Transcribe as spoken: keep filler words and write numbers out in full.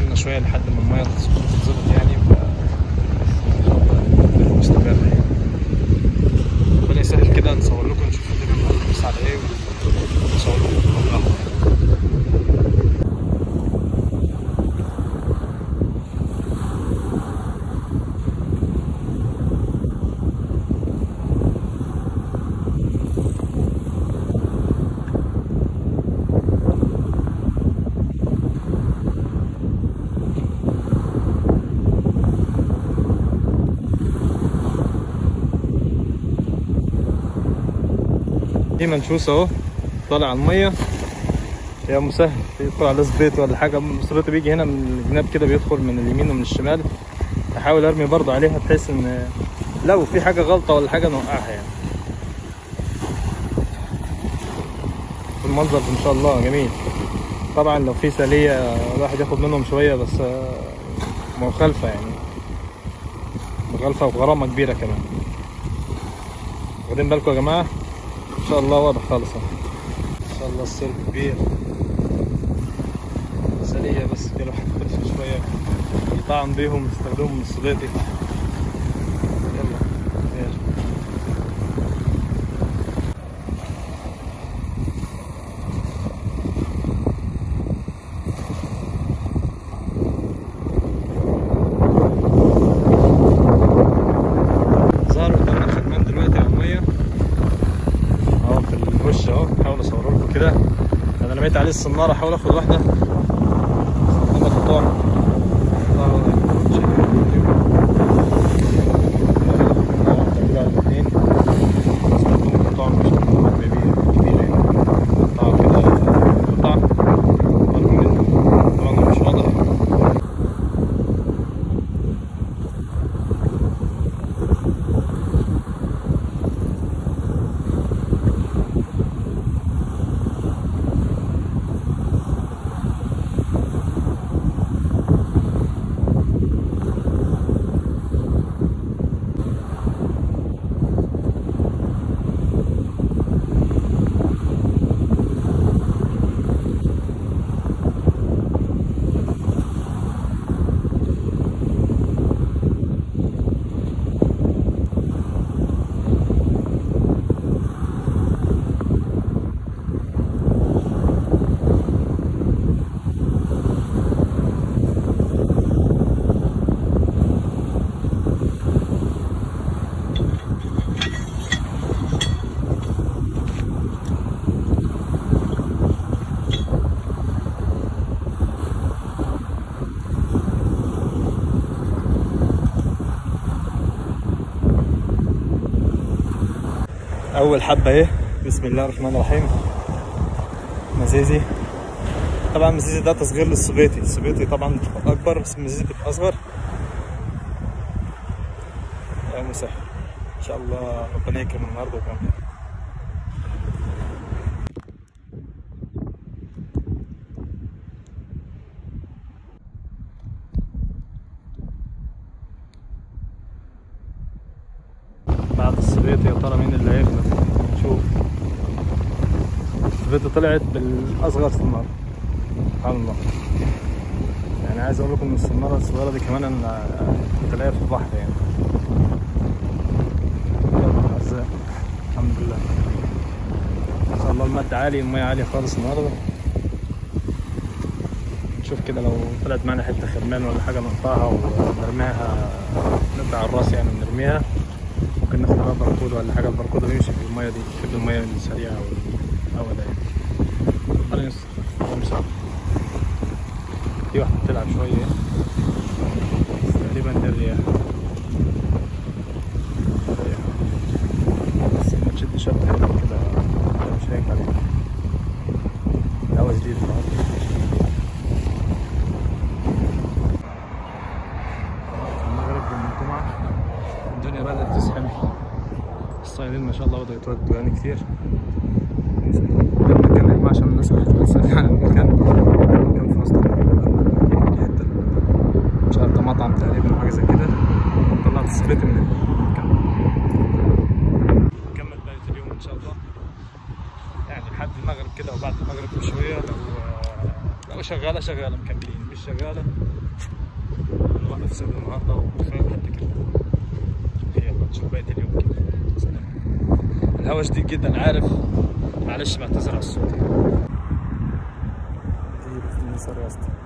لنا شويه لحد ما الميه تتظبط يعني، ف مستمر يعني. ربنا يسهل كده نصور لكم نشوف الدنيا النهارده بس على ايه ونصور لكم القهوه. دي منشوس اهو طالع على الميه يا مسهل، يدخل على بيت ولا حاجه. مصرته بيجي هنا من الجناب كده، بيدخل من اليمين ومن الشمال. احاول ارمي برضه عليها بحيث ان لو في حاجه غلطه ولا حاجه نوقعها يعني. المنظر ان شاء الله جميل. طبعا لو في ساليه الواحد ياخد منهم شويه بس مخالفه يعني، مخالفه وغرامه كبيره كمان. واخدين بالكم يا جماعه؟ ان شاء الله واضح خالص اهو. ان شاء الله السلك كبير، سليه بس كده الواحد ياخد شويه يطعم بيهم يستخدمهم الصبيطي. يلا خير. ظهروا قدامنا الخدمان دلوقتي على الميه اهو في الوش اهو. بحاول اصور لكم كده. انا رميت عليه الصناره، احاول اخد واحده استخدمها قطاع. اول حبه اهي. بسم الله الرحمن الرحيم. مزيزي طبعا، مزيزي ده تصغير للصبيطي. الصبيطي طبعا اكبر بس المزيزي بيبقى اصغر. يا مسهل ان شاء الله ربنا يكرم النهارده وكمان. بعد الصبيطي يا ترى مين اللي هيغلب؟ نشوف. الصبيطي طلعت بالاصغر صناره سبحان الله. يعني عايز اقول لكم ان الصناره الصغيره دي كمان انا كنت لاقيها في البحر يعني. يلا الحمد لله ما شاء الله. المد عالي، الميه عاليه خالص النهارده. نشوف كده لو طلعت معنا حته خرمان ولا حاجه نقطعها ونرميها، نقطع الراس يعني ونرميها. ممكن ناخد بقى بركود ولا حاجه. البركوده بيمشي في الميه دي، يشد الميه السريعه والاول يعني. خلينا نمسح. في واحده بتلعب شويه تقريبا دي الرياح. بس ما تشد شد حلو كده مش هيك عليك. هوا جديد النهارده. المغرب من الجمعه الدنيا بدأت تزحم. الصيادين ما شاء الله بدأوا يترددوا يعني كتير. المكان هيبقى عشان الناس اللي هتتسلق على المكان. المكان في وسط الحتة مش عارف ده مطعم تقريبا أو حاجة زي كده. طلعت الصبيطي من المكان. نكمل بقية اليوم إن شاء الله يعني لحد المغرب كده، وبعد المغرب بشوية لو لو شغالة شغالة مكملين، مش شغالة نروح نفصل النهارده وكفايه لحد كده. يلا نشوف بقيه اليوم كده. سلام. الهوا شديد جدا عارف، معلش بعتذر على الصوت. دي بتنصر يا اسطى.